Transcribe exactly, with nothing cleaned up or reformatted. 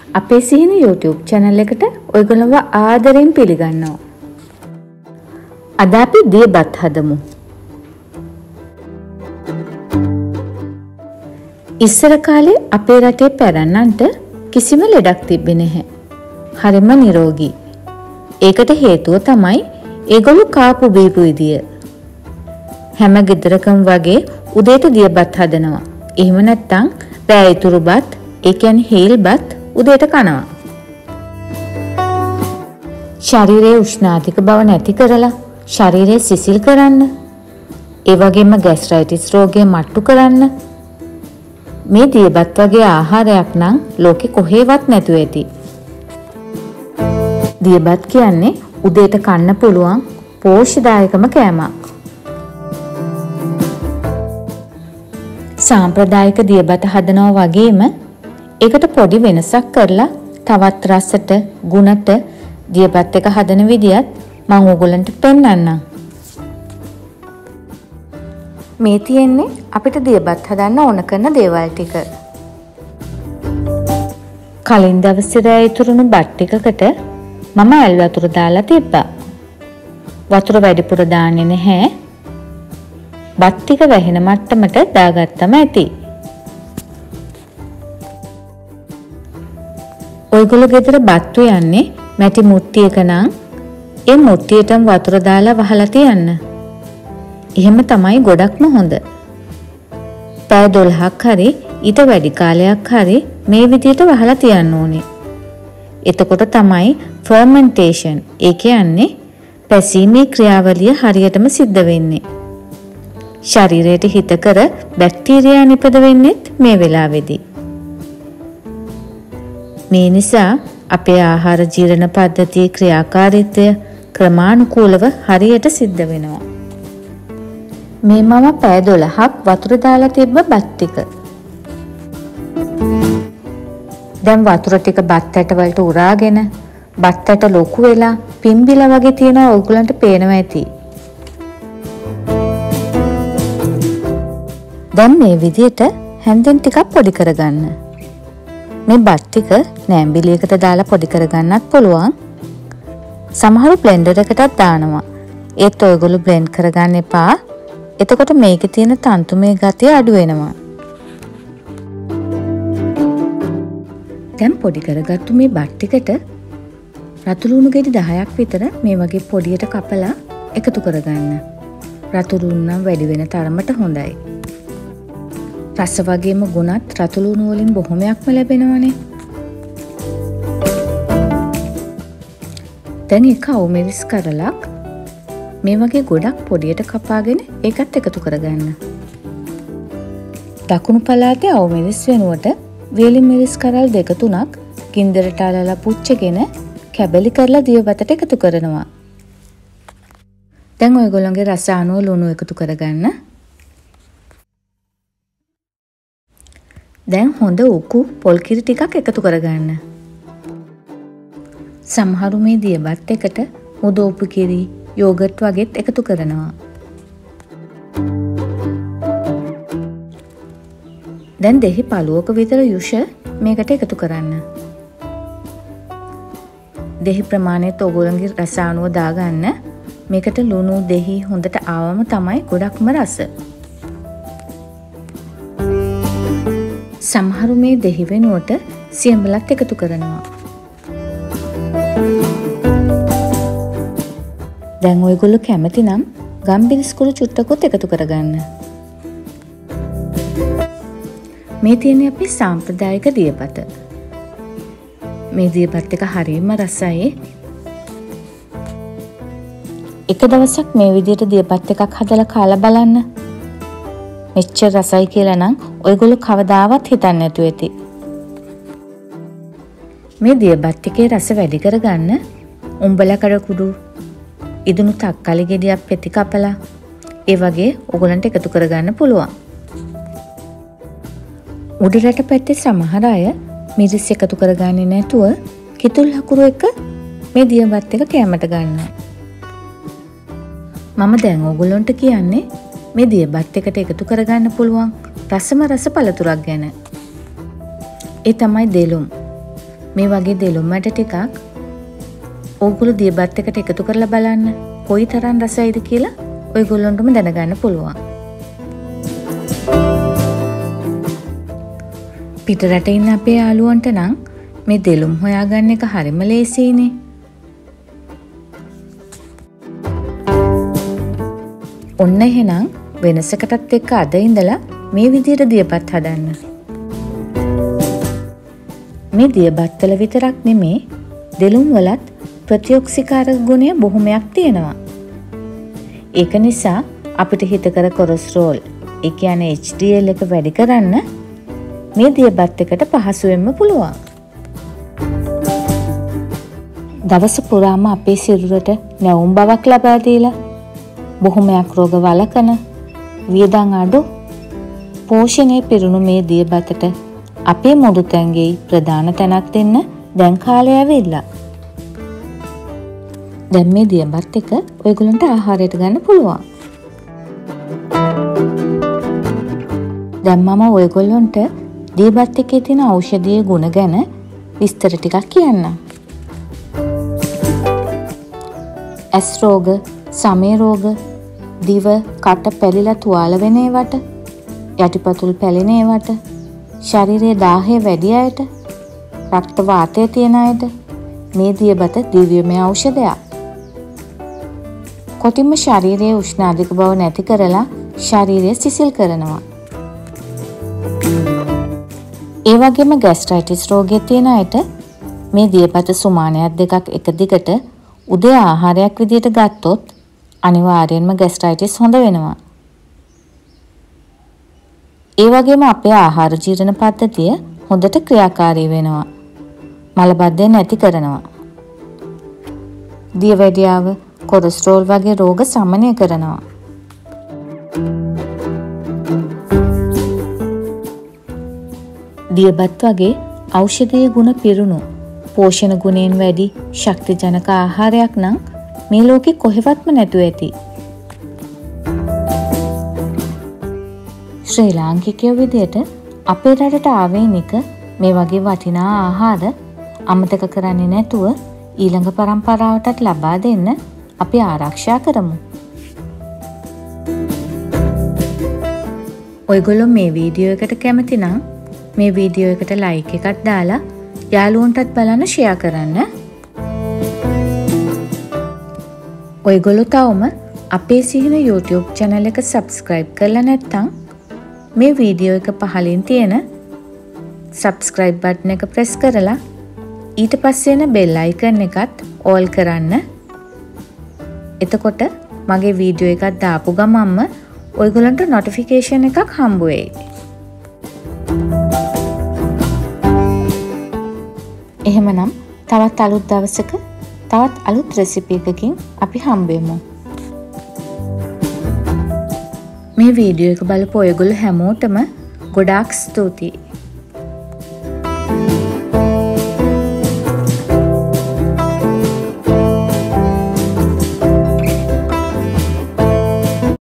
අපේ සිහින YouTube channel එකට ඔයගොල්ලෝව ආදරෙන් පිළිගන්නවා. අද අපි දියබත් හදමු. ඉස්සර කාලේ අපේ රටේ පැරණන්ට කිසිම ලෙඩක් තිබ්බේ නැහැ. හරිම නිරෝගී. ඒකට හේතුව තමයි ඒගොල්ලෝ කාපු බීපු විදිය. හැම ගෙදරකම වගේ උදේට දියබත් හදනවා. එහෙම නැත්නම් රෑ ඉතුරු බත්, ඒ කියන්නේ හේල් බත් උදේට කනවා. ශරීරයේ උෂ්ණාධික බව නැති කරලා ශරීරය සිසිල් කරන්න. ඒ වගේම ગેස්ට්‍රයිටිස් රෝගය මට්ටු කරන්න. මේ දියබත් වගේ ආහාරයක් නම් ලෝකෙ කොහෙවත් නැතුව ඇති. දියබත් කියන්නේ උදේට කන්න පුළුවන් පෝෂ්‍යදායකම කෑමක්. සාම්ප්‍රදායික දියබත හදනවා වගේම ඒකට පොඩි වෙනසක් කරලා තවත් රසට, ගුණට දියබත් එක හදන විදියත් මම ඕගොල්ලන්ට පෙන්නන්නම්. මේ තියෙන්නේ අපිට දියබත් හදන්න ඕන කරන දේවල් ටික. කලින් දවසේ රෑ ඉතුරුණු බත් ටිකකට මම ඇල් වතුර දාලා තිබ්බා. වතුර වැඩිපුර දාන්නේ නැහැ. බත් ටික වැහෙන මට්ටමට දාගත්තම ඇති. ඔයගොල්ලෝ ගෙදර බත් උයන්නේ මැටි මුට්ටියක නම් ඒ මුට්ටියටම වතුර දාලා වහලා තියන්න. එහෙම තමයි ගොඩක්ම හොඳ. පැය දොළහක් හරි ඊට වැඩි කාලයක් හරි මේ විදියට වහලා තියන්න ඕනේ. එතකොට තමයි ෆර්මන්ටේෂන්, ඒ කියන්නේ පැසීමේ ක්‍රියාවලිය හරියටම සිද්ධ වෙන්නේ. ශරීරයට හිතකර බැක්ටීරියා නිපද වෙන්නේත් මේ වෙලාවේදී. මේ නිසා අපේ ආහාර ජීර්ණ පද්ධතියේ ක්‍රියාකාරීත්වය ක්‍රමානුකූලව හරියට සිද්ධ වෙනවා. මේ මම පැය දොළහක් වතුර දාලා තිබ්බ බත් ටික. දැන් වතුර ටික බත් ඇට වලට උරාගෙන බත් ඇට ලොකු වෙලා පිම්බිලා වගේ තියෙනවා ඔයගලන්ට පේනවා ඇති. දැන් මේ විදියට හැන්දෙන් ටිකක් පොඩි කරගන්න. මේ බත් ටික නෑම්බිලියකට දාලා පොඩි කරගන්නත් පුළුවන්. සමහරු බ්ලෙන්ඩර් එකටත් දානවා. ඒත් ඔයගොල්ලෝ බ්ලෙන්ඩ් කරගන්න එපා. එතකොට මේකේ තියෙන තන්තුමය ගතිය අඩු වෙනවා. දැන් පොඩි කරගත්තු මේ බත් ටිකට රතු ලුණු ගෙඩි දහයක් විතර මේ වගේ පොඩියට කපලා එකතු කරගන්න. රතු ලුණු නම් වැඩි වෙන තරමට හොඳයි. රස වගේම ගුණත් රතු ලුණු වලින් බොහොමයක්ම ලැබෙනවනේ. දැන් එක අවුමිරිස් කරලක් මේ වගේ ගොඩක් පොඩියට කපාගෙන ඒකත් එකතු කරගන්න. දකුණු පළාතේ අවුමිරිස් වෙනුවට වේලි මිරිස් කරල් දෙක තුනක් ගින්දරට අලලා පුච්චගෙන කැබලි කරලා දියබතට එකතු කරනවා. දැන් ඔයගොල්ලන්ගේ රස අනුව ලුණු එකතු කරගන්න. දැන් හොඳ උකු පොල් කිරි ටිකක් එකතු කරගන්න. සමහරු මේ දියබත් එකට මුදු උපු කිරි, යෝගට් වගේත් එකතු කරනවා. දැන් දෙහි පළුවක විතර යුෂ මේකට එකතු කරන්න. දෙහි ප්‍රමාණයත් ඔයගොල්ලන්ගේ රස අනුව දාගන්න. මේකට ලුණු දෙහි හොඳට ආවම තමයි ගොඩක්ම රස. සමහරු මේ දෙහි වෙනුවට සියඹලත් එකතු කරනවා. දැන් ඔයගොල්ලෝ කැමති නම් ගම්බිරිස් කුළු චුට්ටකුත් එකතු කරගන්න. මේ තියෙන්නේ අපේ සාම්ප්‍රදායික දියබත. මේ දියබත් එක හරියම රසයි. එක දවසක් මේ විදිහට දියබත් එකක් හදලා කාලා බලන්න. මෙච්චර රසයි කියලා නම් ඔයගොල්ලෝ කවදාවත් හිතන්නේ නැතුව ඇති. මේ දියබත් එකේ රස වැඩි කරගන්න උඹලකඩ කුඩු, ඉදුණු තක්කාලි ගෙඩියක් පෙති කපලා ඒ වගේ ඔයගොල්ලන්ට එකතු කරගන්න පුළුවන්. උඩරට පැත්තේ සමහර අය මිරිස් එකතු කරගන්නේ නැතුව කිතුල් හකුරු එක මේ දියබත් එක කැමට ගන්නවා. මම දැන් ඔයගොල්ලන්ට කියන්නේ මේ දියබත් එකට එකතු කරගන්න පුළුවන් රසම රස පළතුරක් ගැන. ඒ තමයි දෙලුම්. මේ වගේ දෙලුම් මැට ටිකක් ඕගොල්ලෝ දියබත් එකට එකතු කරලා බලන්න කොයි තරම් රසයිද කියලා ඔයගොල්ලන්ටම දැනගන්න පුළුවන්. පිටරට ඉන්න අපේ යාළුවන්ට නම් මේ දෙලුම් හොයාගන්න එක හරිම ලේසියිනේ. ඔන්න එහෙනම් වෙනසකටත් එක්ක අද ඉඳලා මේ විදිහට දියබත් හදන්න. මේ දියබත් වල විතරක් නෙමේ දෙලුම් වලත් ප්‍රතිඔක්සිකාරක ගුණය බොහොමයක් තියෙනවා. ඒක නිසා අපිට හිතකර කොලෙස්ටරෝල්, ඒ කියන්නේ එච් ඩී එල් එක වැඩි කරන්න මේ දියබත් එකට පහසුවෙන්ම පුළුවන්. දවස පුරාම අපේ සිරුරට නැවුම් බවක් ලබා දීලා බොහොමයක් රෝග වළකන වියදම් අඩු පෝෂණයේ පිරුණු මේ දියබතට අපේ මුඩුතැන්ගේ ප්‍රධාන තැනක් දෙන්න දැන් කාලය ඇවිල්ලා. දැන් මේ දියබත් එක ඔයගොල්ලන්ට ආහාරයට ගන්න පුළුවන්. දැන් මම ඔයගොල්ලන්ට දියබත් එකේ තියෙන ඖෂධීය ගුණ ගැන විස්තර ටිකක් කියන්නම්. ඇස් රෝග, සමේ රෝග, දිව කට පැලිලා තුවාල වෙන ඒවට, යටිපතුල් පැලෙන ඒවට, ශරීරයේ දාහය වැඩි අයට, රක්ත වාතය තියෙන අයට මේ දියබත දිව්‍යමය ඖෂධයක්. කොටින්ම ශරීරයේ උෂ්ණ අධික බව නැති කරලා ශරීරය සිසිල් කරනවා. ඒ වගේම ગેස්ට්‍රයිටිස් රෝගය තියෙන අයට මේ දියබත සුමානයක් දෙකක් එක දිගට උදේ ආහාරයක් විදියට ගත්තොත් අනිවාර්යෙන්ම ગેස්ට්‍රයිටිස් හොඳ වෙනවා. ඒ වගේම අපේ ආහාර ජීර්ණ පද්ධතිය හොඳට ක්‍රියාකාරී වෙනවා. මලබද්ධය නැති කරනවා. දියවැඩියාව, කොලෙස්ටරෝල් වගේ රෝග සමනය කරනවා. දියබත් වගේ ඖෂධීය ගුණ පිරුණු පෝෂණ ගුණයෙන් වැඩි ශක්තිජනක ආහාරයක් නම් මේ ලෝකෙ කොහෙවත්ම නැතුව ඇති. ශ්‍රී ලාංකිකයෝ විදියට අපේ රටට ආවේනික මේ වගේ වටිනා ආහාර අමතක කරන්නේ නැතුව ඊළඟ පරම්පරාවටත් ලබා දෙන්න අපි ආරක්ෂා කරමු. ඔයගොල්ලෝ මේ වීඩියෝ එකට කැමති නම් මේ වීඩියෝ එකට ලයික් එකක් දාලා යාළුවන්ටත් බලන්න ෂෙයා කරන්න. ඔයගොල්ලෝ තවම අපේ සිහින YouTube channel එක subscribe කරලා නැත්නම් මේ වීඩියෝ එක පහලින් තියෙන subscribe button එක press කරලා ඊට පස්සේ එන bell icon එකත් all කරන්න. එතකොට මගේ වීඩියෝ එකක් දාපු ගමන්ම ඔයගොල්ලන්ට notification එකක් හම්බ වෙයි. එහෙමනම් තවත් අලුත් දවසක තවත් අලුත් රෙසිපි එකකින් අපි හම්බෙමු. මේ වීඩියෝ එක බලපු ඔයගොල්ලෝ හැමෝටම ගොඩාක් ස්තුතියි.